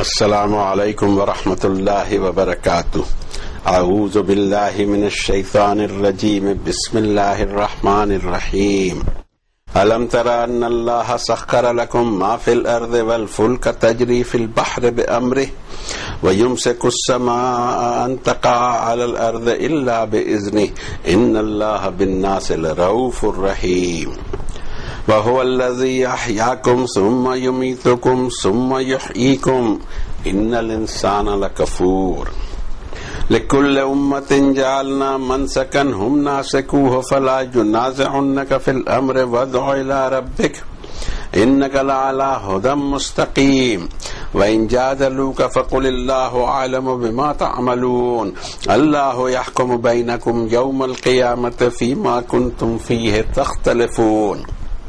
السلام علیکم ورحمۃ اللہ وبرکاتہ۔ اعوذ باللہ من الشیطان الرجیم، بسم اللہ الرحمن الرحیم۔ الم تر ان اللہ سخر لکم ما فی الارض والفلک تجری فی البحر بامرہ ویمسک السماء ان تقع علی الارض الا باذنہ ان اللہ بالناس لرؤوف رحیم۔ وَهُوَ الَّذِي يَحْيَاكُمْ ثُمَّ يُمِيتُكُمْ ثُمَّ يُحْيِيكُمْ إِنَّ الْإِنسَانَ لَكَفُورٌ۔ لِكُلِّ أُمَّةٍ جَعَلْنَا مَنْسَكًا هُمْ نَاسِكُوهُ فَلَا يُنَازِعُنَّكَ فِي الْأَمْرِ وَادْعُ إِلَى رَبِّكَ إِنَّكَ لَعَلَى هُدًى مُسْتَقِيمٍ وَإِنْ جَادَلُوكَ فَقُلِ اللَّهُ أَعْلَمُ بِمَا تَعْمَلُونَ اللَّهُ يَحْكُمُ بَيْنَكُمْ يَوْمَ الْقِيَامَةِ فِيمَا كُنْتُمْ فِيهِ تَخْتَلِفُونَ۔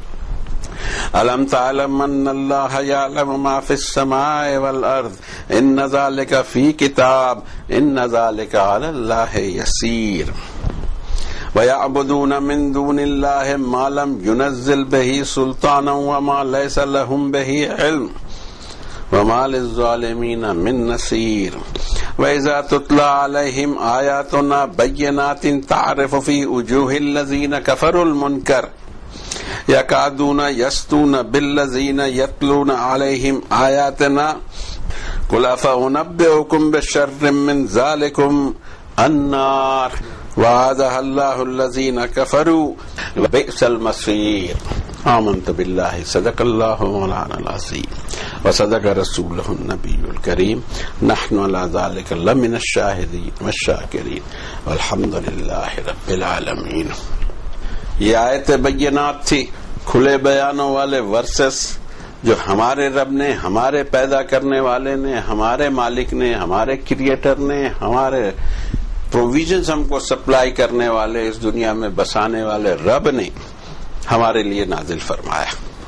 أَلَمْ تَعْلَمْ أَنَّ اللَّهَ يَعْلَمُ مَا فِي السَّمَاءِ وَالْأَرْضِ إِنَّ ذَلِكَ فِي كِتَابٍ إِنَّ ذَلِكَ عَلَى اللَّهِ يَسِيرٌ۔ وَيَعْبُدُونَ مِن دُونِ اللَّهِ مَا لَمْ يُنَزِّلْ بِهِ سُلْطَانًا وَمَا لَيْسَ لَهُم بِهِ عِلْمٌ وَمَا لِلظَّالِمِينَ مِن نَّصِيرٍ۔ وَإِذَا تُتْلَىٰ عَلَيْهِمْ آيَاتُنَا بَيِّنَاتٍ تَعْرِفُ فِي وُجُوهِ الَّذِينَ كَفَرُوا الْمُنكَرَ يَكَادُونَ يَسْطُونَ بِالَّذِينَ يَتْلُونَ عَلَيْهِمْ آيَاتِنَا قُلْ أَفَأُنَبِّئُكُم بِشَرٍّ مِّن ذَٰلِكُمُ النَّارُ وَعَدَهَا اللَّهُ الَّذِينَ كَفَرُوا وَبِئْسَ الْمَصِيرُ۔ آمنت باللہ صدق اللہ مولانا العظیم وصدق رسولہ النبی الکریم نحن علی ذلک لمن الشاہدین والشاکرین والحمد للہ رب العالمین۔ یہ آیت بینات تھی، کھلے بیانوں والے ورسز جو ہمارے رب نے، ہمارے پیدا کرنے والے نے، ہمارے مالک نے، ہمارے کریٹر نے، ہمارے پروویژنز ہم کو سپلائی کرنے والے، اس دنیا میں بسانے والے رب نے ہمارے لیے نازل فرمایا۔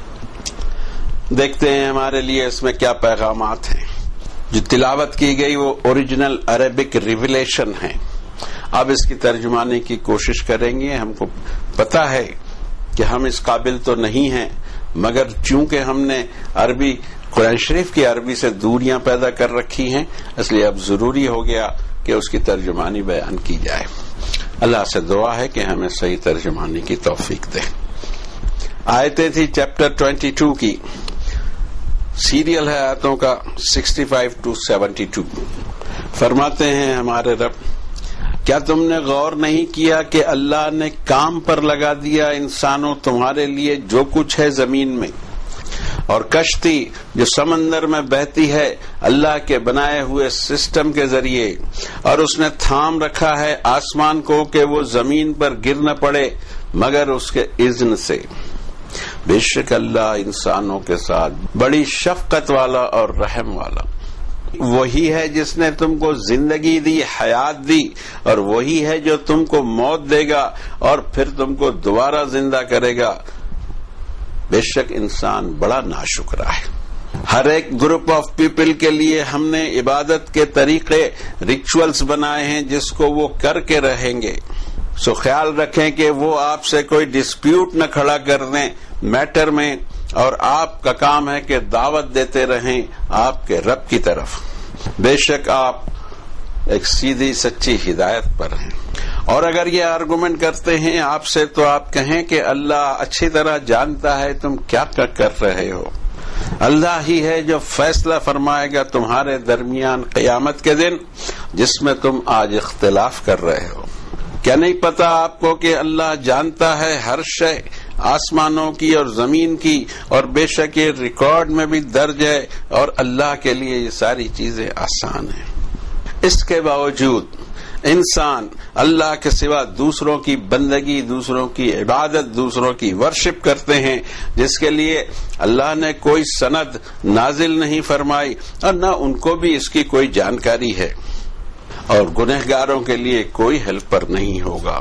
دیکھتے ہیں ہمارے لیے اس میں کیا پیغامات ہیں۔ جو تلاوت کی گئی وہ اوریجنل عربک ریویلیشن ہے۔ اب اس کی ترجمانی کی کوشش کریں گے۔ ہم کو پتا ہے کہ ہم اس قابل تو نہیں ہیں، مگر چونکہ ہم نے عربی قرآن شریف کی عربی سے دوریاں پیدا کر رکھی ہیں، اس لیے اب ضروری ہو گیا کہ اس کی ترجمانی بیان کی جائے۔ اللہ سے دعا ہے کہ ہمیں صحیح ترجمانی کی توفیق دے۔ آیتیں تھی چیپٹر 22 کی، سیریل ہے آیتوں کا 65 to 72۔ فرماتے ہیں ہمارے رب، کیا تم نے غور نہیں کیا کہ اللہ نے کام پر لگا دیا انسانوں تمہارے لیے جو کچھ ہے زمین میں، اور کشتی جو سمندر میں بہتی ہے اللہ کے بنائے ہوئے سسٹم کے ذریعے، اور اس نے تھام رکھا ہے آسمان کو کہ وہ زمین پر گر نہ پڑے مگر اس کے اذن سے۔ بے شک اللہ انسانوں کے ساتھ بڑی شفقت والا اور رحم والا۔ وہی ہے جس نے تم کو زندگی دی، حیات دی، اور وہی ہے جو تم کو موت دے گا اور پھر تم کو دوبارہ زندہ کرے گا۔ بے شک انسان بڑا ناشکرا ہے۔ ہر ایک گروپ آف پیپل کے لیے ہم نے عبادت کے طریقے، ریچولز بنائے ہیں جس کو وہ کر کے رہیں گے۔ سو خیال رکھیں کہ وہ آپ سے کوئی ڈسپیوٹ نہ کھڑا کر دیں میٹر میں، اور آپ کا کام ہے کہ دعوت دیتے رہیں آپ کے رب کی طرف۔ بے شک آپ ایک سیدھی سچی ہدایت پر ہیں۔ اور اگر یہ آرگومنٹ کرتے ہیں آپ سے تو آپ کہیں کہ اللہ اچھی طرح جانتا ہے تم کیا کر رہے ہو۔ اللہ ہی ہے جو فیصلہ فرمائے گا تمہارے درمیان قیامت کے دن، جس میں تم آج اختلاف کر رہے ہو۔ کیا نہیں پتا آپ کو کہ اللہ جانتا ہے ہر شے، آسمانوں کی اور زمین کی، اور بے شک یہ ریکارڈ میں بھی درج ہے، اور اللہ کے لیے یہ ساری چیزیں آسان ہیں۔ اس کے باوجود انسان اللہ کے سوا دوسروں کی بندگی، دوسروں کی عبادت، دوسروں کی ورشپ کرتے ہیں، جس کے لیے اللہ نے کوئی سند نازل نہیں فرمائی اور نہ ان کو بھی اس کی کوئی جانکاری ہے، اور گنہگاروں کے لیے کوئی ہیلپر نہیں ہوگا۔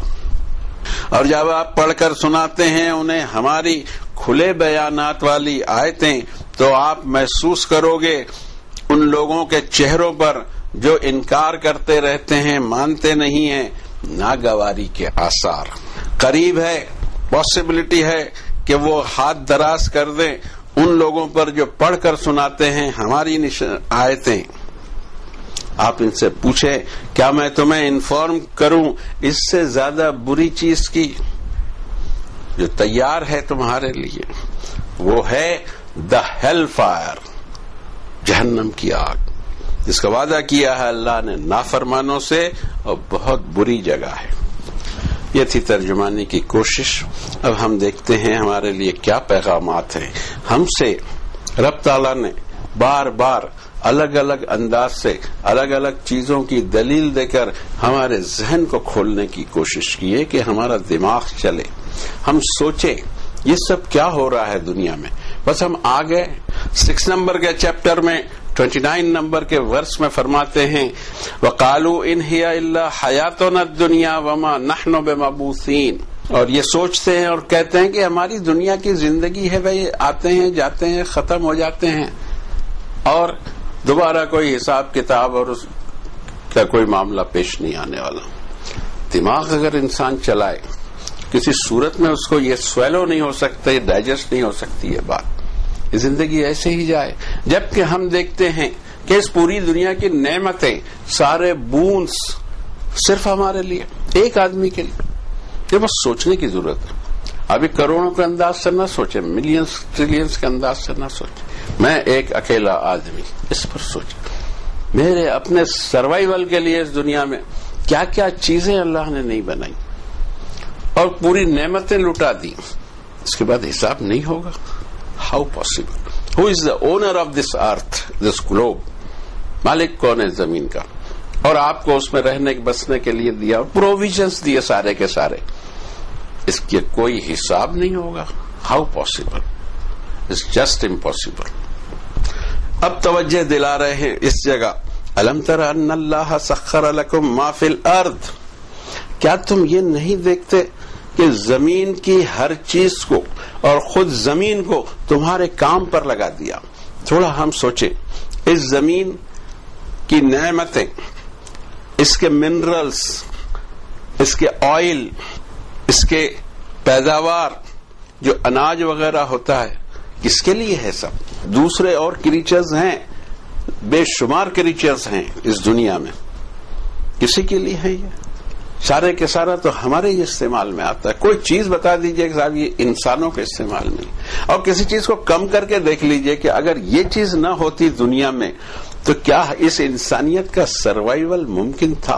اور جب آپ پڑھ کر سناتے ہیں انہیں ہماری کھلے بیانات والی آیتیں، تو آپ محسوس کرو گے ان لوگوں کے چہروں پر جو انکار کرتے رہتے ہیں، مانتے نہیں ہیں، ناگواری کے آثار۔ قریب ہے، پاسبلٹی ہے کہ وہ ہاتھ دراز کر دیں ان لوگوں پر جو پڑھ کر سناتے ہیں ہماری آیتیں، آپ ان سے پوچھیں کیا میں تمہیں انفارم کروں اس سے زیادہ بری چیز کی جو تیار ہے تمہارے لیے؟ وہ ہے دا ہیل فائر، جہنم کی آگ، جس کا وعدہ کیا ہے اللہ نے نافرمانوں سے، اور بہت بری جگہ ہے۔ یہ تھی ترجمانی کی کوشش۔ اب ہم دیکھتے ہیں ہمارے لیے کیا پیغامات ہیں۔ ہم سے رب تعالیٰ نے بار بار الگ الگ انداز سے الگ الگ چیزوں کی دلیل دے کر ہمارے ذہن کو کھولنے کی کوشش کی ہے کہ ہمارا دماغ چلے، ہم سوچیں یہ سب کیا ہو رہا ہے دنیا میں۔ بس ہم آگے 6 نمبر کے چیپٹر میں 29 نمبر کے ورس میں فرماتے ہیں وَقَالُوا إِنْ هِيَ إِلَّا حَيَاتُنَا الدُّنْيَا وَمَا نَحْنُ بِمَبْعُوثِينَ، اور یہ سوچتے ہیں اور کہتے ہیں کہ ہماری دنیا کی زندگی ہے بھائی، آتے ہیں جاتے ہیں ختم ہو جاتے ہیں، اور دوبارہ کوئی حساب کتاب اور اس کا کوئی معاملہ پیش نہیں آنے والا۔ دماغ اگر انسان چلائے کسی صورت میں اس کو یہ سویلو نہیں ہو سکتا، یہ ڈائجسٹ نہیں ہو سکتی یہ بات، یہ زندگی ایسے ہی جائے۔ جبکہ ہم دیکھتے ہیں کہ اس پوری دنیا کی نعمتیں، سارے بونس صرف ہمارے لیے، ایک آدمی کے لیے۔ یہ بس سوچنے کی ضرورت ہے۔ ابھی کروڑوں کے انداز سے نہ سوچیں، ملینز ٹریلینز کے انداز سے نہ سوچیں، میں ایک اکیلا آدمی، اس پر سوچیں میرے اپنے سروائیول کے لیے اس دنیا میں کیا کیا چیزیں اللہ نے نہیں بنائی اور پوری نعمتیں لٹا دی، اس کے بعد حساب نہیں ہوگا۔ How possible? Who is the owner of this earth, this globe? مالک کون ہے زمین کا؟ اور آپ کو اس میں رہنے بسنے کے لیے دیا، پروویژنس دیے سارے کے سارے، اس کے کوئی حساب نہیں ہوگا۔ How possible? It's just impossible. اب توجہ دلا رہے ہیں اس جگہ الم تر ان اللہ سخر لکم ما فی الارض، کیا تم یہ نہیں دیکھتے کہ زمین کی ہر چیز کو اور خود زمین کو تمہارے کام پر لگا دیا؟ تھوڑا ہم سوچیں، اس زمین کی نعمتیں، اس کے منرلز، اس کے آئل، اس کے پیداوار، جو اناج وغیرہ ہوتا ہے، کس کے لیے ہے سب؟ دوسرے اور کریچرز ہیں، بے شمار کریچرز ہیں اس دنیا میں، کسی کے لیے ہے یہ؟ سارے کے سارا تو ہمارے ہی استعمال میں آتا ہے۔ کوئی چیز بتا دیجئے کہ صاحب یہ انسانوں کے استعمال میں، اور کسی چیز کو کم کر کے دیکھ لیجئے کہ اگر یہ چیز نہ ہوتی دنیا میں تو کیا اس انسانیت کا سروائیول ممکن تھا؟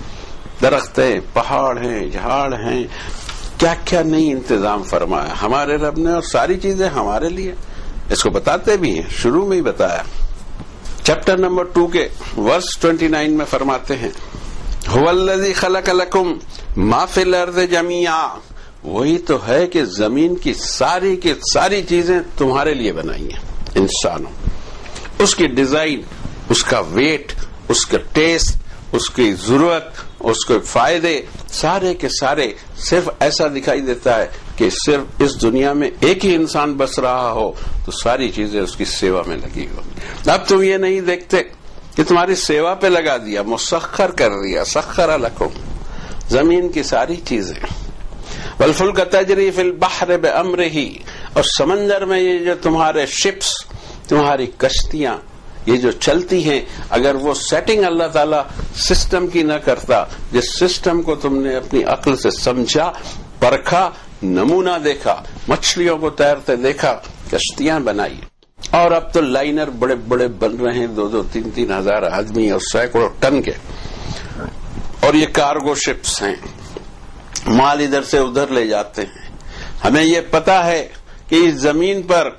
درخت ہیں، پہاڑ ہیں، جھاڑ ہیں، کیا کیا نہیں انتظام فرمایا ہمارے رب نے، اور ساری چیزیں ہمارے لیے۔ اس کو بتاتے بھی ہیں، شروع میں ہی بتایا۔ چیپٹر نمبر 2 کے ورس 29 میں فرماتے ہیں هو الذی خلق لکم ما فی الارض جمیعا، وہی تو ہے کہ زمین کی ساری چیزیں تمہارے لیے بنائی ہیں انسانوں۔ اس کی ڈیزائن، اس کا ویٹ، اس کا ٹیسٹ، اس کی ضرورت، اس کے فائدے، سارے کے سارے صرف ایسا دکھائی دیتا ہے کہ صرف اس دنیا میں ایک ہی انسان بس رہا ہو تو ساری چیزیں اس کی سیوا میں لگی ہو۔ اب تم یہ نہیں دیکھتے کہ تمہاری سیوا پہ لگا دیا، مسخر کر دیا، سخر لکم، زمین کی ساری چیزیں۔ والفلک تجری فی البحر بامرہ، اور سمندر میں یہ جو تمہارے شپس، تمہاری کشتیاں یہ جو چلتی ہیں، اگر وہ سیٹنگ اللہ تعالی سسٹم کی نہ کرتا، جس سسٹم کو تم نے اپنی عقل سے سمجھا، پرکھا، نمونہ دیکھا، مچھلیوں کو تیرتے دیکھا، کشتیاں بنائی، اور اب تو لائنر بڑے بڑے بن رہے ہیں، 2-2, 3-3 ہزار آدمی اور سینکڑوں ٹن کے، اور یہ کارگو شپس ہیں، مال ادھر سے ادھر لے جاتے ہیں۔ ہمیں یہ پتا ہے کہ اس زمین پر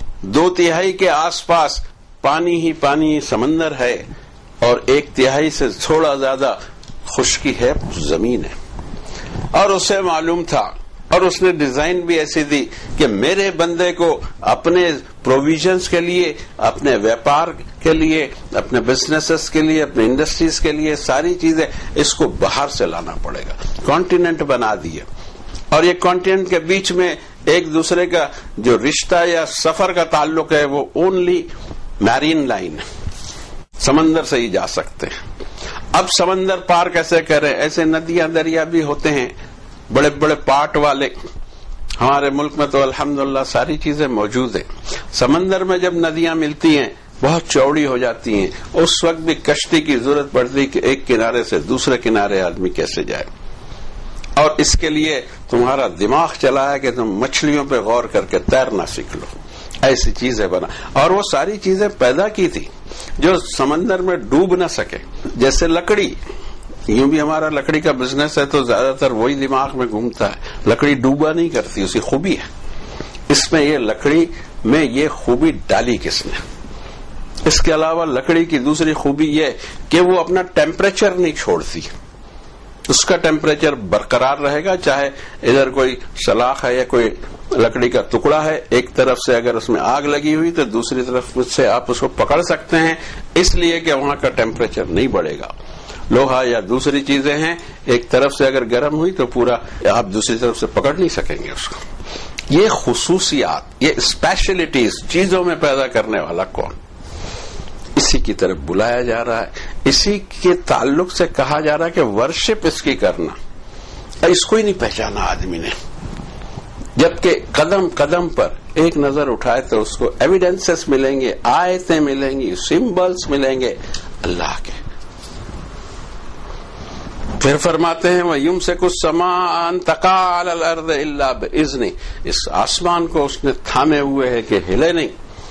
2/3 کے آس پاس پانی ہی پانی سمندر ہے، اور 1/3 سے تھوڑا زیادہ خشکی ہے، زمین ہے، اور اسے معلوم تھا، اور اس نے ڈیزائن بھی ایسی دی کہ میرے بندے کو اپنے پروویژنز کے لیے، اپنے ویپار کے لیے، اپنے بزنسز کے لیے، اپنے انڈسٹریز کے لیے، ساری چیزیں اس کو باہر سے لانا پڑے گا۔ کانٹیننٹ بنا دیے، اور یہ کانٹیننٹ کے بیچ میں ایک دوسرے کا جو رشتہ یا سفر کا تعلق ہے وہ اونلی میرین لائن، سمندر سے ہی جا سکتے ہیں۔ اب سمندر پار کیسے کریں؟ ایسے ندیاں دریا بھی ہوتے ہیں بڑے بڑے پارٹ والے، ہمارے ملک میں تو الحمدللہ ساری چیزیں موجود ہیں. سمندر میں جب ندیاں ملتی ہیں بہت چوڑی ہو جاتی ہیں، اس وقت بھی کشتی کی ضرورت پڑتی کہ ایک کنارے سے دوسرے کنارے آدمی کیسے جائے، اور اس کے لیے تمہارا دماغ چلا ہے کہ تم مچھلیوں پہ غور کر کے تیرنا سیکھ لو. ایسی چیزیں بنا، اور وہ ساری چیزیں پیدا کی تھی جو سمندر میں ڈوب نہ سکے. جیسے لکڑی، یوں بھی ہمارا لکڑی کا بزنس ہے تو زیادہ تر وہی دماغ میں گھومتا ہے. لکڑی ڈوبا نہیں کرتی، اسی خوبی ہے. اس میں یہ لکڑی میں یہ خوبی ڈالی کس نے؟ اس کے علاوہ لکڑی کی دوسری خوبی یہ کہ وہ اپنا ٹیمپریچر نہیں چھوڑتی، اس کا ٹیمپریچر برقرار رہے گا. چاہے ادھر کوئی سلاخ ہے یا کوئی لکڑی کا ٹکڑا ہے، ایک طرف سے اگر اس میں آگ لگی ہوئی تو دوسری طرف سے آپ اس کو پکڑ سکتے ہیں، اس لیے کہ وہاں کا ٹیمپریچر نہیں بڑھے گا. لوہا یا دوسری چیزیں ہیں، ایک طرف سے اگر گرم ہوئی تو پورا آپ دوسری طرف سے پکڑ نہیں سکیں گے اس کو. یہ خصوصیات، یہ اسپیشلٹیز چیزوں میں پیدا کرنے والا کون؟ اسی کی طرف بلایا جا رہا ہے. اسی کے تعلق سے کہا جا رہا ہے کہ ورشپ اس کی کرنا. اس کو ہی نہیں پہچانا آدمی نے، جبکہ قدم قدم پر ایک نظر اٹھائے تو اس کو ایویڈنسز ملیں گے، آیتیں ملیں گی، سمبلز ملیں گے اللہ کے. پھر فرماتے ہیں وَيُمْسِكُ السَّمَاءَ أَن تَقَعَ عَلَى الْأَرْضِ إِلَّا بِإِذْنِهِ، اس آسمان کو اس نے تھامے ہوئے ہے کہ ہلے نہیں،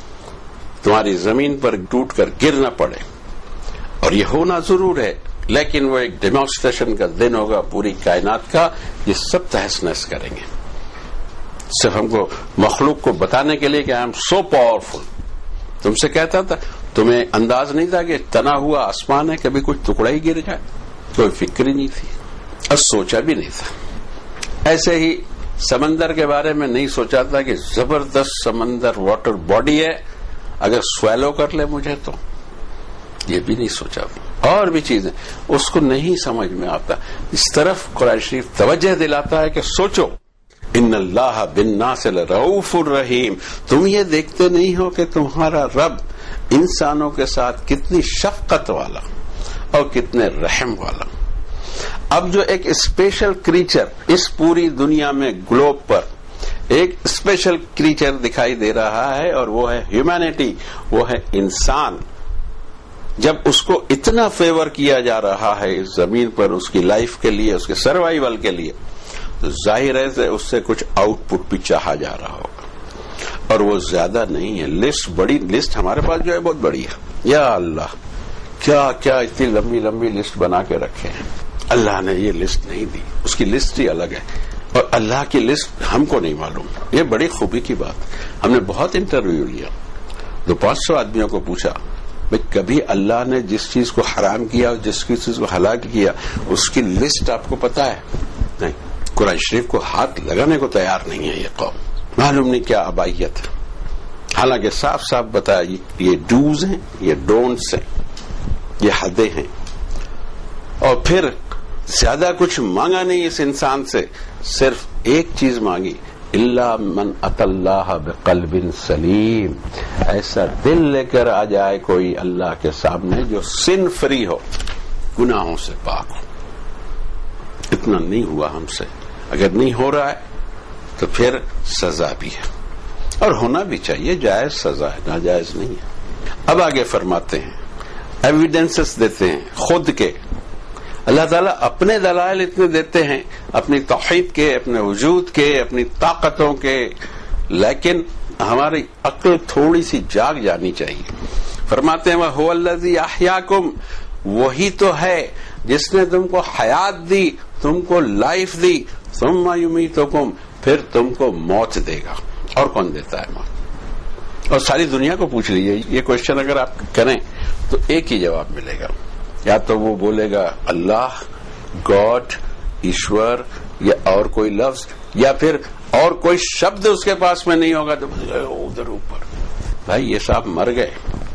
تمہاری زمین پر ٹوٹ کر گر نہ پڑے. اور یہ ہونا ضرور ہے، لیکن وہ ایک ڈیمانسٹریشن کا دن ہوگا پوری کائنات کا. یہ سب تہس نہس کریں گے، صرف ہم کو مخلوق کو بتانے کے لیے کہ آئی ایم سو پاورفل. تم سے کہتا تھا، تمہیں انداز نہیں تھا کہ تنا ہوا آسمان ہے کبھی کچھ ٹکڑا ہی گر جائے؟ کوئی فکر ہی نہیں تھی اور سوچا بھی نہیں تھا. ایسے ہی سمندر کے بارے میں نہیں سوچا تھا کہ زبردست سمندر واٹر باڈی ہے، اگر سویلو کر لے مجھے تو یہ بھی نہیں سوچا. اور بھی چیزیں اس کو نہیں سمجھ میں آتا. اس طرف قرآن شریف توجہ دلاتا ہے کہ سوچو، ان اللہ بالناس لرؤوف الرحیم. تم یہ دیکھتے نہیں ہو کہ تمہارا رب انسانوں کے ساتھ کتنی شفقت والا اور کتنے رحم والا. اب جو ایک اسپیشل کریچر اس پوری دنیا میں گلوب پر ایک اسپیشل کریچر دکھائی دے رہا ہے اور وہ ہے ہیومینٹی، وہ ہے انسان. جب اس کو اتنا فیور کیا جا رہا ہے اس زمین پر اس کی لائف کے لیے، اس کے سروائیول کے لیے، تو ظاہر ہے کہ اس سے کچھ آؤٹ پٹ بھی چاہا جا رہا ہوگا. اور وہ زیادہ نہیں ہے. لسٹ بڑی، لسٹ ہمارے پاس جو ہے بہت بڑی ہے. یا اللہ، کیا کیا اتنی لمبی لمبی لسٹ بنا کے رکھے ہیں. اللہ نے یہ لسٹ نہیں دی، اس کی لسٹ ہی الگ ہے، اور اللہ کی لسٹ ہم کو نہیں معلوم. یہ بڑی خوبی کی بات. ہم نے بہت انٹرویو لیا، 200-500 آدمیوں کو پوچھا بھئی کبھی اللہ نے جس چیز کو حرام کیا اور جس چیز کو حلال کیا اس کی لسٹ آپ کو پتا ہے؟ نہیں. قرآن شریف کو ہاتھ لگانے کو تیار نہیں ہے یہ قوم. معلوم نہیں کیا ابائیت ہے. حالانکہ صاف صاف بتایا یہ ڈوز ہیں، یہ ڈونٹس ہیں، یہ حدیں ہیں. اور پھر زیادہ کچھ مانگا نہیں اس انسان سے، صرف ایک چیز مانگی، الا من اتى اللہ بقلب سلیم. ایسا دل لے کر آ جائے کوئی اللہ کے سامنے جو سن فری ہو، گناہوں سے پاک ہو. اتنا نہیں ہوا ہم سے. اگر نہیں ہو رہا ہے تو پھر سزا بھی ہے، اور ہونا بھی چاہیے. جائز سزا ہے، ناجائز نہیں ہے. اب آگے فرماتے ہیں، ایویڈنسز دیتے ہیں خود کے. اللہ تعالیٰ اپنے دلائل اتنے دیتے ہیں، اپنی توحید کے، اپنے وجود کے، اپنی طاقتوں کے، لیکن ہماری عقل تھوڑی سی جاگ جانی چاہیے. فرماتے ہیں وَهُوَ الَّذِي أَحْيَاكُمْ، وہی تو ہے جس نے تم کو حیات دی، تم کو لائف دی، ثُمَّ يُمِيتُكُمْ، پھر تم کو موت دے گا. اور کون دیتا ہے موت؟ اور ساری دنیا کو پوچھ لیجیے یہ کوشچن اگر آپ کریں تو ایک ہی جواب ملے گا. یا تو وہ بولے گا اللہ، گاڈ، ایشور، یا اور کوئی لفظ، یا پھر اور کوئی شبد اس کے پاس میں نہیں ہوگا تو ادھر اوپر. بھائی یہ صاحب مر گئے،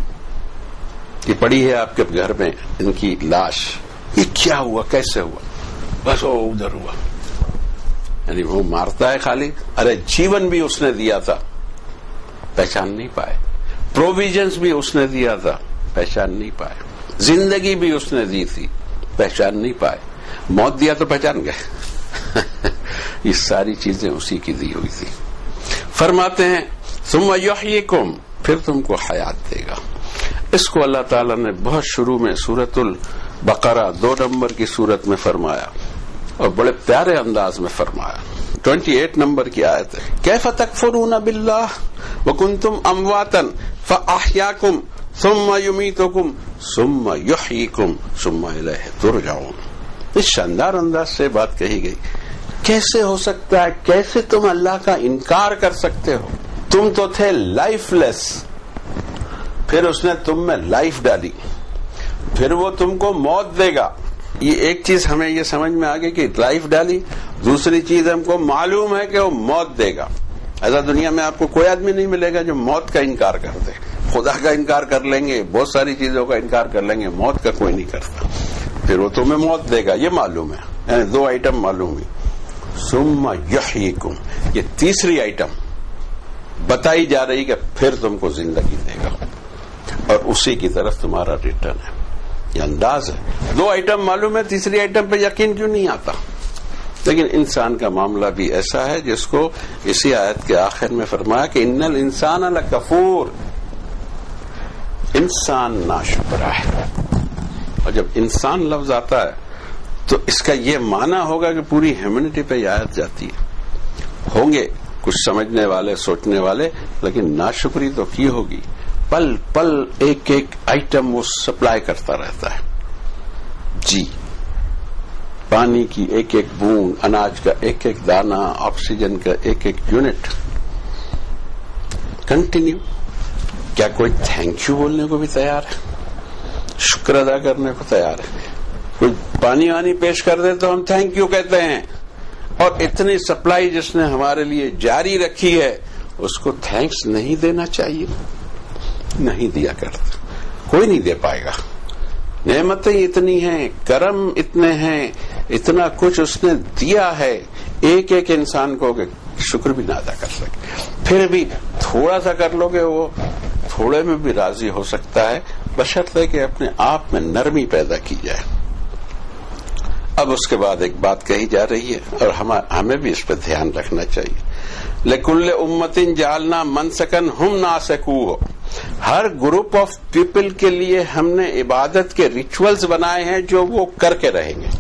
یہ پڑی ہے آپ کے گھر میں ان کی لاش. یہ کیا ہوا، کیسے ہوا؟ بس وہ ادھر ہوا. یعنی وہ مارتا ہے خالی. ارے جیون بھی اس نے دیا تھا، پہچان نہیں پائے. پروویژنز بھی اس نے دیا تھا، پہچان نہیں پائے. زندگی بھی اس نے دی تھی، پہچان نہیں پائے. موت دیا تو پہچان گئے. یہ ساری چیزیں اسی کی دی ہوئی تھی. فرماتے ہیں ثم یحییکم، پھر تم کو حیات دے گا. اس کو اللہ تعالیٰ نے بہت شروع میں سورۃ البقرہ 2 نمبر کی سورت میں فرمایا اور بڑے پیارے انداز میں فرمایا. 28 نمبر کی آیت ہے کیف تکفرون باللہ وکنتم امواتا فاحیاکم ثم یمیتکم ثم یحییکم ثم الیہ ترجعون. اس شاندار انداز سے بات کہی گئی. کیسے ہو سکتا ہے، کیسے تم اللہ کا انکار کر سکتے ہو؟ تم تو تھے لائف لیس، پھر اس نے تم میں لائف ڈالی، پھر وہ تم کو موت دے گا. یہ ایک چیز ہمیں یہ سمجھ میں آ گئی کہ لائف ڈالی، دوسری چیز ہم کو معلوم ہے کہ وہ موت دے گا. ایسا دنیا میں آپ کو کوئی آدمی نہیں ملے گا جو موت کا انکار کر دے. خدا کا انکار کر لیں گے، بہت ساری چیزوں کا انکار کر لیں گے، موت کا کوئی نہیں کرتا. پھر وہ تمہیں موت دے گا، یہ معلوم ہے. یعنی 2 آئٹم معلوم ہوئی. ثم یحییکم، یہ تیسری آئٹم بتائی جا رہی کہ پھر تم کو زندگی دے گا اور اسی کی طرف تمہارا ریٹرن ہے. یہ انداز ہے. 2 آئٹم معلوم ہے، تیسری آئٹم پہ یقین کیوں نہیں آتا؟ لیکن انسان کا معاملہ بھی ایسا ہے جس کو اسی آیت کے آخر میں فرمایا کہ ان الانسان لکفور، انسان ناشکرا ہے. اور جب انسان لفظ آتا ہے تو اس کا یہ معنی ہوگا کہ پوری ہیومینٹی پہ یہ آیت جاتی ہے. ہوں گے کچھ سمجھنے والے، سوچنے والے، لیکن ناشکری تو کی ہوگی. پل پل ایک ایک آئٹم وہ سپلائی کرتا رہتا ہے. جی، پانی کی ایک ایک بوند، اناج کا ایک ایک دانہ، آکسیجن کا ایک ایک یونٹ کنٹینیو. کیا کوئی تھینک یو بولنے کو بھی تیار ہے؟ شکر ادا کرنے کو تیار ہے؟ کوئی پانی وانی پیش کر دے تو ہم تھینک یو کہتے ہیں. اور اتنی سپلائی جس نے ہمارے لیے جاری رکھی ہے اس کو تھینکس نہیں دینا چاہیے؟ نہیں دیا کرتا، کوئی نہیں دے پائے گا. نعمتیں اتنی ہیں، کرم اتنے ہیں، اتنا کچھ اس نے دیا ہے ایک ایک انسان کو کہ شکر بھی نہ ادا کر سکے. پھر بھی تھوڑا سا کر لو گے، وہ تھوڑے میں بھی راضی ہو سکتا ہے، بشرطے کہ اپنے آپ میں نرمی پیدا کی جائے. اب اس کے بعد ایک بات کہی جا رہی ہے اور ہمیں بھی اس پہ دھیان رکھنا چاہیے. لِكُلِّ أُمَّةٍ جَعَلْنَا مَنْسَكًا هُمْ نَاسِكُوهُ، ہر گروپ آف پیپل کے لیے ہم نے عبادت کے ریچولز بنائے ہیں جو وہ کر کے رہیں گے.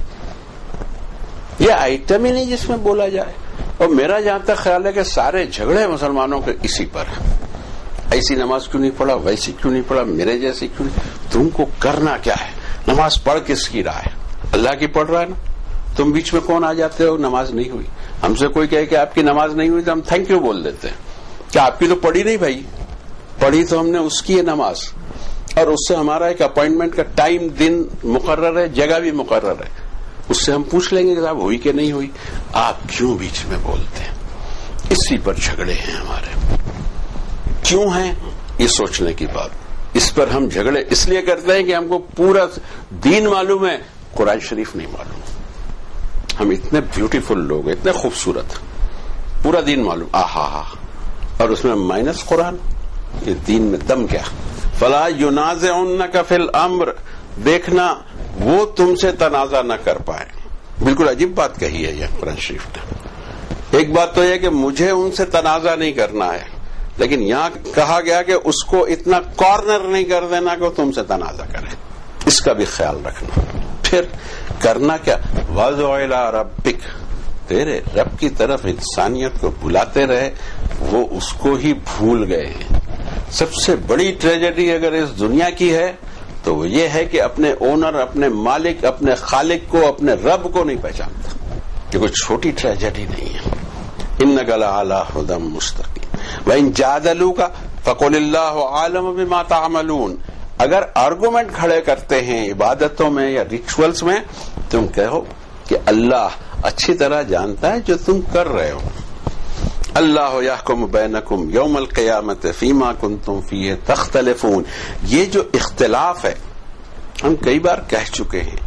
یہ آئٹم ہی نہیں جس میں بولا جائے. اور میرا جہاں تک خیال ہے کہ سارے جھگڑے مسلمانوں کے اسی پر ہیں. ایسی نماز کیوں نہیں پڑھا، ویسی کیوں نہیں پڑھا، میرے جیسی کیوں نہیں. تم کو کرنا کیا ہے؟ نماز پڑھ کس کی رہا ہے؟ اللہ کی پڑھ رہا ہے نا. تم بیچ میں کون آ جاتے ہو؟ نماز نہیں ہوئی. ہم سے کوئی کہے کہ آپ کی نماز نہیں ہوئی تو ہم تھینک یو بول دیتے ہیں کہ آپ کی تو پڑھی نہیں بھائی. پڑھی تو ہم نے اس کی ہے نماز، اور اس سے ہمارا ایک اپائنٹمنٹ کا ٹائم دن مقرر ہے، جگہ بھی مقرر ہے. اس سے ہم پوچھ لیں گے کہ صاحب ہوئی کہ نہیں ہوئی. آپ کیوں بیچ میں بولتے ہیں؟ اسی پر جھگڑے ہیں ہمارے. کیوں ہیں؟ یہ سوچنے کی بات. اس پر ہم جھگڑے اس لیے کرتے ہیں کہ ہم کو پورا دین معلوم ہے، قرآن شریف نہیں معلوم. ہم اتنے بیوٹیفل لوگ ہیں، اتنے خوبصورت، پورا دین معلوم، آہا، اور اس میں مائنس قرآن. یہ دین میں دم کیا؟ فلا ینازعنک فی الامر، دیکھنا وہ تم سے تنازع نہ کر پائے. بالکل عجیب بات کہی ہے یہ قرآن شریف نے. ایک بات تو یہ کہ مجھے ان سے تنازع نہیں کرنا ہے، لیکن یہاں کہا گیا کہ اس کو اتنا کارنر نہیں کر دینا کہ وہ تم سے تنازع کرے. اس کا بھی خیال رکھنا. پھر کرنا کیا؟ وَادْعُ إِلَىٰ رَبِّكَ، تیرے رب کی طرف انسانیت کو بلاتے رہے. وہ اس کو ہی بھول گئے ہیں. سب سے بڑی ٹریجڈی اگر اس دنیا کی ہے تو وہ یہ ہے کہ اپنے اونر، اپنے مالک، اپنے خالق کو، اپنے رب کو نہیں پہچانتا. یہ کوئی چھوٹی ٹریجڈی نہیں ہے. إِنَّكَ لَعَلَىٰ هُدًى مُسْتَقِيمٍ وَإِن جَادَلُوكَ فَقُلِ اللَّهُ عَالِمٌ بِمَا تَعْمَلُونَ. اگر آرگومنٹ کھڑے کرتے ہیں عبادتوں میں یا ریچولز میں، تم کہو کہ اللہ اچھی طرح جانتا ہے جو تم کر رہے ہو. اللہ یحکم بینکم یوم القیامت فیما کنتم فیہ تختلفون. یہ جو اختلاف ہے ہم کئی بار کہہ چکے ہیں.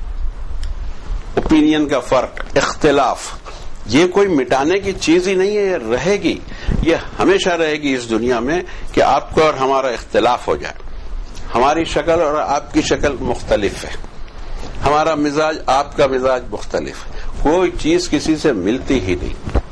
اوپینین کا فرق، اختلاف، یہ کوئی مٹانے کی چیز ہی نہیں ہے. یہ رہے گی، یہ ہمیشہ رہے گی اس دنیا میں کہ آپ کو اور ہمارا اختلاف ہو جائے. ہماری شکل اور آپ کی شکل مختلف ہے، ہمارا مزاج آپ کا مزاج مختلف ہے. کوئی چیز کسی سے ملتی ہی نہیں.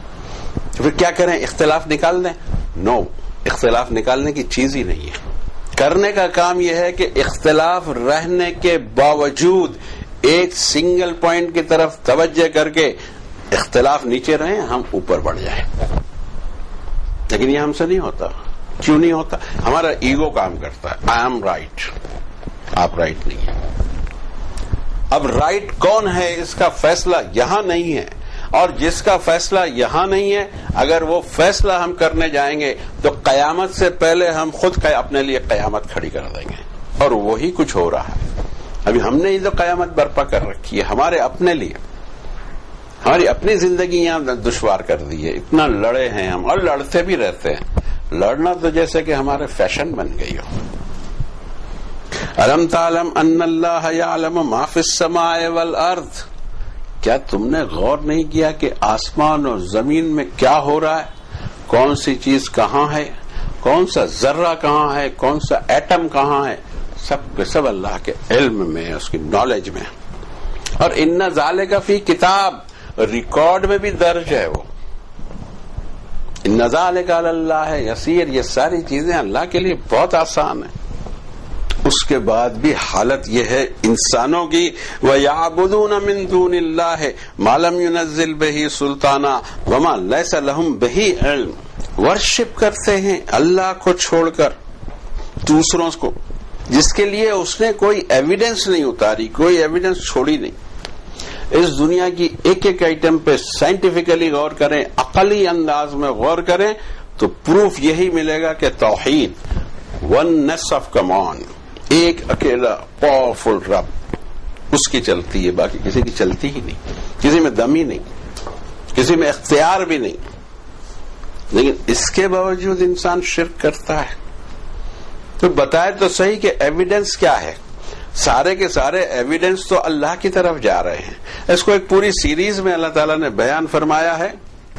تو پھر کیا کریں؟ اختلاف نکال دیں؟ نو، اختلاف نکالنے کی چیز ہی نہیں ہے. کرنے کا کام یہ ہے کہ اختلاف رہنے کے باوجود ایک سنگل پوائنٹ کی طرف توجہ کر کے اختلاف نیچے رہیں، ہم اوپر بڑھ جائیں. لیکن یہ ہم سے نہیں ہوتا. کیوں نہیں ہوتا؟ ہمارا ایگو کام کرتا ہے. آئی ایم رائٹ، آپ رائٹ نہیں ہیں. اب رائٹ کون ہے اس کا فیصلہ یہاں نہیں ہے، اور جس کا فیصلہ یہاں نہیں ہے اگر وہ فیصلہ ہم کرنے جائیں گے تو قیامت سے پہلے ہم خود اپنے لیے قیامت کھڑی کر دیں گے. اور وہی کچھ ہو رہا ہے. ابھی ہم نے تو قیامت برپا کر رکھی ہے ہمارے اپنے لیے. ہماری اپنی زندگی یہاں دشوار کر دی ہے. اتنا لڑے ہیں ہم، اور لڑتے بھی رہتے ہیں. لڑنا تو جیسے کہ ہمارے فیشن بن گئی ہو. الم تعلم ان اللہ یعلم ما فی السماء والارض، کیا تم نے غور نہیں کیا کہ آسمان اور زمین میں کیا ہو رہا ہے؟ کون سی چیز کہاں ہے، کون سا ذرہ کہاں ہے، کون سا ایٹم کہاں ہے، سب کے سب اللہ کے علم میں، اس کی نالج میں. اور ان ذالک فی کتاب، ریکارڈ میں بھی درج ہے. وہ ان ذالک علی اللہ یسیر، یہ ساری چیزیں اللہ کے لیے بہت آسان ہیں. اس کے بعد بھی حالت یہ ہے انسانوں کی، وَيَعْبُدُونَ مِن دُونِ اللَّهِ مَا لَمْ يُنَزِّلْ بِهِ سُلْطَانًا وَمَا لَيْسَ لَهُم بِهِ عِلْمٌ، ورشپ کرتے ہیں اللہ کو چھوڑ کر دوسروں کو، جس کے لیے اس نے کوئی ایویڈنس نہیں اتاری، کوئی ایویڈنس چھوڑی نہیں. اس دنیا کی ایک ایک آئٹم پہ سائنٹیفکلی غور کریں، عقلی انداز میں غور کریں تو پروف یہی ملے گا کہ توحید، ونس آف کمانڈ، ایک اکیلا پاورفل رب، اس کی چلتی ہے، باقی کسی کی چلتی ہی نہیں. کسی میں دم ہی نہیں، کسی میں اختیار بھی نہیں. لیکن اس کے باوجود انسان شرک کرتا ہے. تو بتائے تو صحیح کہ ایویڈنس کیا ہے؟ سارے کے سارے ایویڈنس تو اللہ کی طرف جا رہے ہیں. اس کو ایک پوری سیریز میں اللہ تعالیٰ نے بیان فرمایا ہے.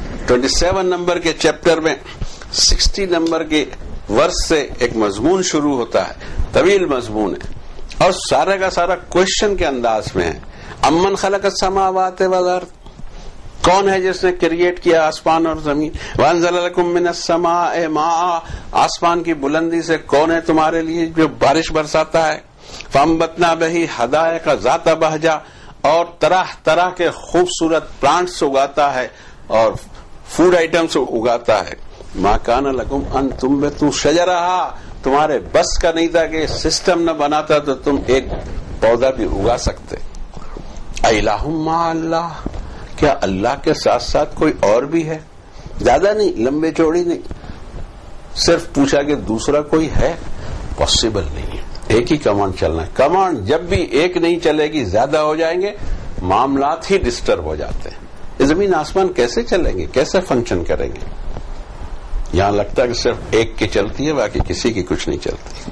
27 نمبر کے چیپٹر میں 60 نمبر کے ورس سے ایک مضمون شروع ہوتا ہے، طویل مضمون ہے، اور سارے کا سارا کوشچن کے انداز میں ہے. امن خلق السماوات والارض، کون ہے جس نے کریٹ کیا آسمان اور زمین؟ وانزل لکم من السماء ماء، آسمان کی بلندی سے کون ہے تمہارے لیے جو بارش برساتا ہے؟ فانبتنا بہ حدائق ذات بہجہ، اور طرح طرح کے خوبصورت پلانٹس اگاتا ہے اور فوڈ آئٹمس اگاتا ہے. ما کان لکم ان تنبتوا شجرہا، تمہارے بس کا نہیں تھا کہ سسٹم نہ بناتا تو تم ایک پودا بھی اگا سکتے. الہ مع اللہ، کیا اللہ کے ساتھ ساتھ کوئی اور بھی ہے؟ زیادہ نہیں، لمبے چوڑی نہیں، صرف پوچھا کہ دوسرا کوئی ہے؟ پاسبل نہیں ہے. ایک ہی کمانڈ چلنا ہے. کمانڈ جب بھی ایک نہیں چلے گی، زیادہ ہو جائیں گے، معاملات ہی ڈسٹرب ہو جاتے ہیں. زمین آسمان کیسے چلیں گے، کیسے فنکشن کریں گے؟ یہاں لگتا ہے کہ صرف ایک کی چلتی ہے، باقی کسی کی کچھ نہیں چلتی.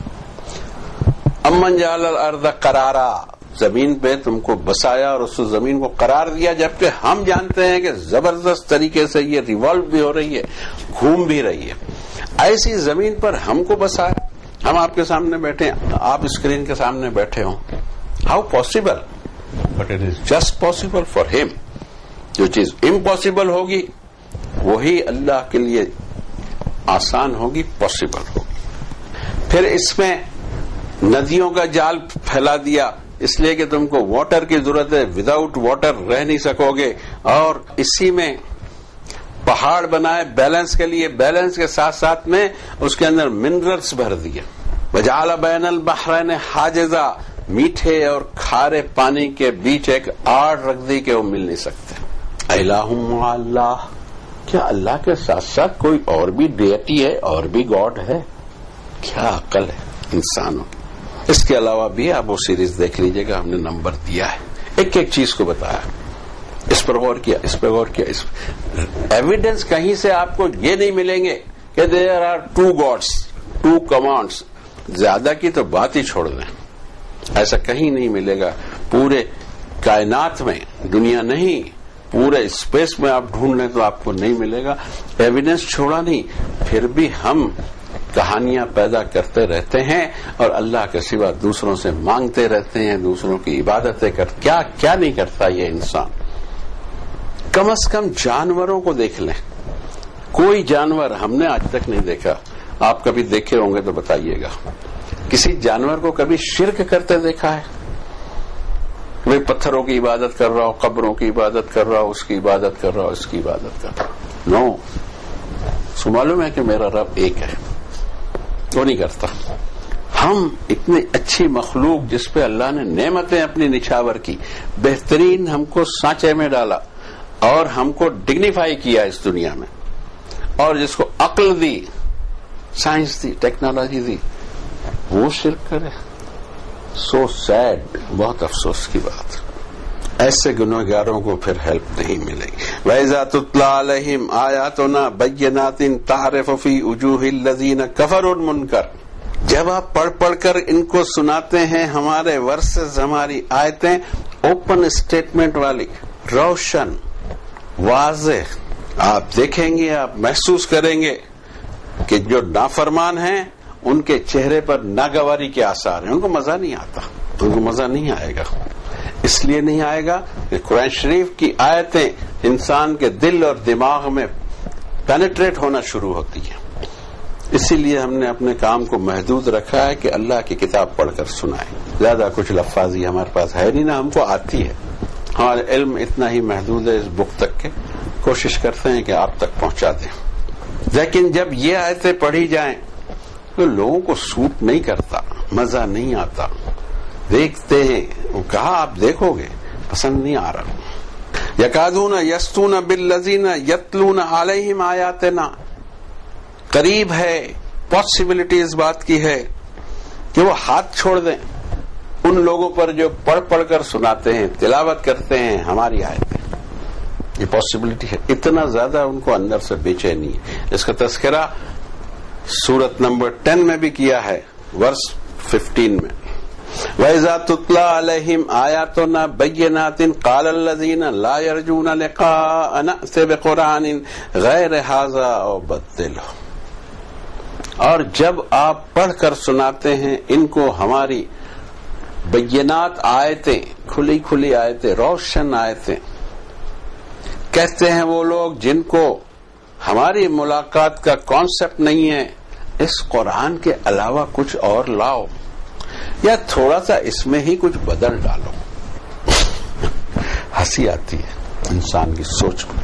امن جعل الارض قرارا، زمین پہ تم کو بسایا اور اس زمین کو قرار دیا، جبکہ ہم جانتے ہیں کہ زبردست طریقے سے یہ ریوالو بھی ہو رہی ہے، گھوم بھی رہی ہے. ایسی زمین پر ہم کو بسایا. ہم آپ کے سامنے بیٹھے ہیں، آپ اسکرین کے سامنے بیٹھے ہوں. How possible? But it is just possible for ہم. جو چیز امپاسبل ہوگی وہی اللہ کے لیے آسان ہوگی، پاسبل ہوگی. پھر اس میں ندیوں کا جال پھیلا دیا، اس لیے کہ تم کو واٹر کی ضرورت ہے، وداؤٹ واٹر رہ نہیں سکو گے. اور اسی میں پہاڑ بنائے بیلنس کے لیے، بیلنس کے ساتھ ساتھ میں اس کے اندر منرلز بھر دیے. وجعل بین البحرین حاجزا، میٹھے اور کھارے پانی کے بیچ ایک آڑ رکھ دی کہ وہ مل نہیں سکتے. الہ مع اللہ، کیا اللہ کے ساتھ ساتھ کوئی اور بھی ڈیٹی ہے، اور بھی گاڈ ہے؟ کیا عقل ہے انسانوں کی. اس کے علاوہ بھی آپ وہ سیریز دیکھ لیجئے گا، ہم نے نمبر دیا ہے، ایک ایک چیز کو بتایا، اس پر غور کیا، اس پہ غور کیا. ایویڈنس کہیں سے آپ کو یہ نہیں ملیں گے کہ there are two gods, two commands. زیادہ کی تو بات ہی چھوڑ دیں، ایسا کہیں نہیں ملے گا. پورے کائنات میں، دنیا نہیں، پورے اسپیس میں آپ ڈھونڈ لیں تو آپ کو نہیں ملے گا. ایویڈنس چھوڑا نہیں، پھر بھی ہم کہانیاں پیدا کرتے رہتے ہیں اور اللہ کے سوا دوسروں سے مانگتے رہتے ہیں، دوسروں کی عبادتیں کیا نہیں کرتا یہ انسان. کم از کم جانوروں کو دیکھ لیں. کوئی جانور ہم نے آج تک نہیں دیکھا، آپ کبھی دیکھے ہوں گے تو بتائیے گا، کسی جانور کو کبھی شرک کرتے دیکھا ہے؟ وہ پتھروں کی عبادت کر رہا ہو، قبروں کی عبادت کر رہا ہو، اس کی عبادت کر رہا ہو، اس کی عبادت کر رہا ہو؟ نو. سو معلوم ہے کہ میرا رب ایک ہے، وہ نہیں کرتا. ہم اتنی اچھی مخلوق جس پہ اللہ نے نعمتیں اپنی نچھاور کی، بہترین ہم کو سانچے میں ڈالا اور ہم کو ڈگنیفائی کیا اس دنیا میں، اور جس کو عقل دی، سائنس دی، ٹیکنالوجی دی، وہ شرک کرے. سو سیڈ، بہت افسوس کی بات. ایسے گنہگاروں کو پھر ہیلپ نہیں ملے گی. وَإِذَا تُتْلَىٰ عَلَيْهِمْ آيَاتُنَا بَيِّنَاتٍ تَعْرِفُ فِي وُجُوهِ الَّذِينَ كَفَرُوا الْمُنكَرَ. جب آپ پڑھ کر ان کو سناتے ہیں ہمارے ورسز، ہماری آیتیں اوپن اسٹیٹمنٹ والی، روشن، واضح، آپ دیکھیں گے، آپ محسوس کریں گے کہ جو نافرمان ہیں ان کے چہرے پر ناگواری کے آثار ہیں. ان کو مزہ نہیں آتا، ان کو مزہ نہیں آئے گا. اس لیے نہیں آئے گا کہ قرآن شریف کی آیتیں انسان کے دل اور دماغ میں پینیٹریٹ ہونا شروع ہوتی ہیں. اسی لیے ہم نے اپنے کام کو محدود رکھا ہے کہ اللہ کی کتاب پڑھ کر سنائیں. زیادہ کچھ لفاظی ہمارے پاس ہے نہیں، نہ ہم کو آتی ہے. ہمارا علم اتنا ہی محدود ہے اس بک تک کے، کوشش کرتے ہیں کہ آپ تک پہنچا دیں. لیکن جب یہ آیتیں پڑھی جائیں تو لوگوں کو سوٹ نہیں کرتا، مزہ نہیں آتا. دیکھتے ہیں، وہ کہا آپ دیکھو گے، پسند نہیں آ رہا. یکادون یستون بالذین یتلون علیہم آیاتنا. قریب ہے، پاسبلٹی اس بات کی ہے کہ وہ ہاتھ چھوڑ دیں ان لوگوں پر جو پڑھ کر سناتے ہیں، تلاوت کرتے ہیں ہماری آیتیں. یہ پاسبلٹی ہے. اتنا زیادہ ان کو اندر سے بے چینی ہے. اس کا تذکرہ سورت نمبر 10 میں بھی کیا ہے، ورس 15 میں. وَإِذَا تُتْلَىٰ عَلَيْهِمْ آيَاتُنَا بَيِّنَاتٍ قَالَ الَّذِينَ لَا يَرْجُونَ لِقَاءَنَا ائْتِ بِقُرْآنٍ غَيْرِ هَٰذَا أَوْ بَدِّلْهُ. اور جب آپ پڑھ کر سناتے ہیں ان کو ہماری بینات آیتیں، کھلی کھلی آیتیں، روشن آیتیں، کہتے ہیں وہ لوگ جن کو ہماری ملاقات کا کانسیپٹ نہیں ہے، اس قرآن کے علاوہ کچھ اور لاؤ یا تھوڑا سا اس میں ہی کچھ بدل ڈالو. ہنسی آتی ہے انسان کی سوچ میں.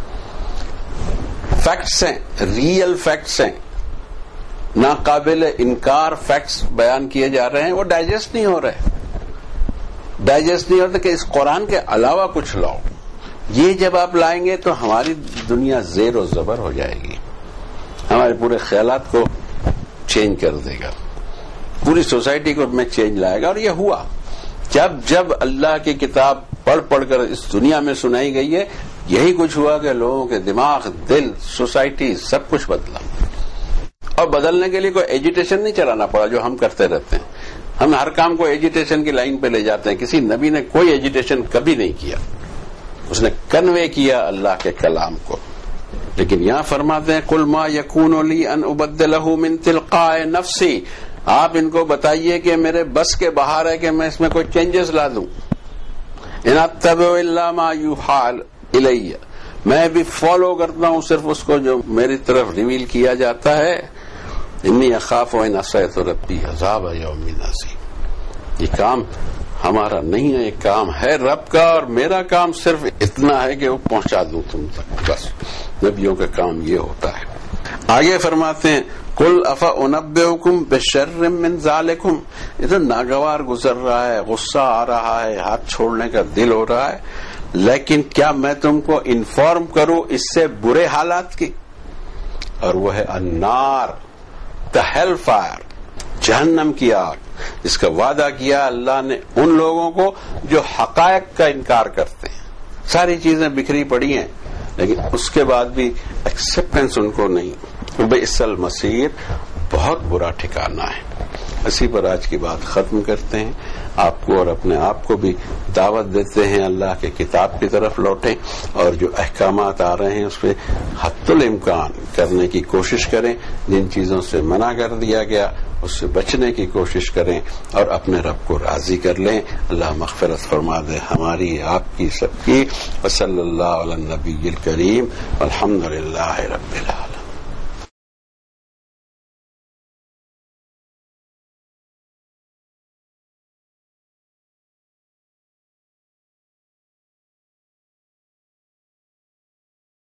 فیکٹس ہیں، ریئل فیکٹس ہیں، ناقابل انکار فیکٹس بیان کیے جا رہے ہیں، وہ ڈائجسٹ نہیں ہو رہے. ڈائجسٹ نہیں ہوتا کہ اس قرآن کے علاوہ کچھ لاؤ. یہ جب آپ لائیں گے تو ہماری دنیا زیر و زبر ہو جائے گی، ہمارے پورے خیالات کو چینج کر دے گا، پوری سوسائٹی کو میں چینج لائے گا. اور یہ ہوا جب اللہ کی کتاب پڑھ کر اس دنیا میں سنائی گئی ہے. یہی کچھ ہوا کہ لوگوں کے دماغ، دل، سوسائٹی سب کچھ بدلا. اور بدلنے کے لیے کوئی ایجیٹیشن نہیں چلانا پڑا جو ہم کرتے رہتے ہیں. ہم ہر کام کو ایجیٹیشن کی لائن پہ لے جاتے ہیں. کسی نبی نے کوئی ایجیٹیشن کبھی نہیں کیا، اس نے کنوے کیا اللہ کے کلام کو. لیکن یہاں فرماتے ہیں قل ما یکون لی ان ابدلہ من تلقاء نفسی. آپ ان کو بتائیے کہ میرے بس کے باہر ہے کہ میں اس میں کوئی چینجز لا دوں. ان اتبع الا ما یوحی الی. میں بھی فالو کرتا ہوں صرف اس کو جو میری طرف ریویل کیا جاتا ہے. انی اخاف ان عصیت ربی عذاب یوم عظیم. یہ کام ہمارا نہیں ہے، یہ کام ہے رب کا، اور میرا کام صرف اتنا ہے کہ وہ پہنچا دوں تم تک. بس نبیوں کا کام یہ ہوتا ہے. آگے فرماتے ہیں قل افانبئکم بشر من ذالکم. یہ تو ناگوار گزر رہا ہے، غصہ آ رہا ہے، ہاتھ چھوڑنے کا دل ہو رہا ہے، لیکن کیا میں تم کو انفارم کروں اس سے برے حالات کی؟ اور وہ ہے النار، the hellfire، جہنم کی آگ، جس کا وعدہ کیا اللہ نے ان لوگوں کو جو حقائق کا انکار کرتے ہیں. ساری چیزیں بکھری پڑی ہیں لیکن اس کے بعد بھی ایکسپٹنس ان کو نہیں. بئس المصیر، بہت برا ٹھکانہ ہے. اسی پر آج کی بات ختم کرتے ہیں. آپ کو اور اپنے آپ کو بھی دعوت دیتے ہیں اللہ کے کتاب کی طرف لوٹیں اور جو احکامات آ رہے ہیں اس پہ حد الامکان کرنے کی کوشش کریں. جن چیزوں سے منع کر دیا گیا اس سے بچنے کی کوشش کریں اور اپنے رب کو راضی کر لیں. اللہ مغفرت فرما دے ہماری, آپ کی, سب کی. وصلی اللہ علی النبی الکریم. الحمد للہ رب العالمین.